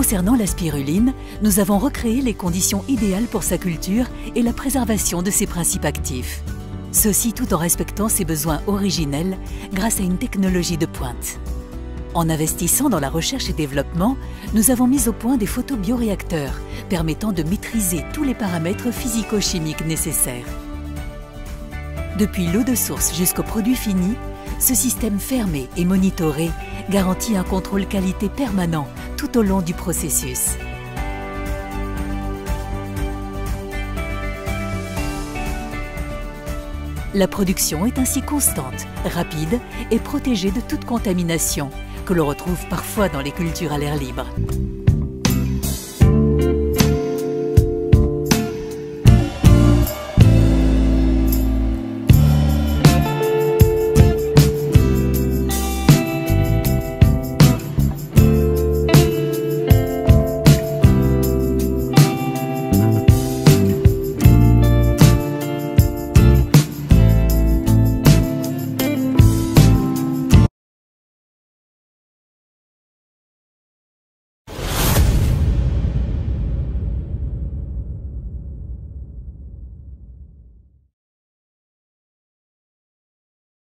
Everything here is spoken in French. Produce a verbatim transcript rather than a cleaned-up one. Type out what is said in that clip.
Concernant la spiruline, nous avons recréé les conditions idéales pour sa culture et la préservation de ses principes actifs. Ceci tout en respectant ses besoins originels grâce à une technologie de pointe. En investissant dans la recherche et développement, nous avons mis au point des photobioréacteurs permettant de maîtriser tous les paramètres physico-chimiques nécessaires. Depuis l'eau de source jusqu'au produit fini, ce système fermé et monitoré garantit un contrôle qualité permanent tout au long du processus. La production est ainsi constante, rapide et protégée de toute contamination, que l'on retrouve parfois dans les cultures à l'air libre.